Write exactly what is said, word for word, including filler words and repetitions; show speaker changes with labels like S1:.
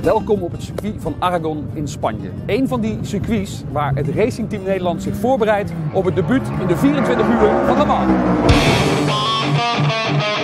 S1: Welkom op het circuit van Aragon in Spanje. Een van die circuits waar het Racing Team Nederland zich voorbereidt op het debuut in de vierentwintig uur van Le Mans.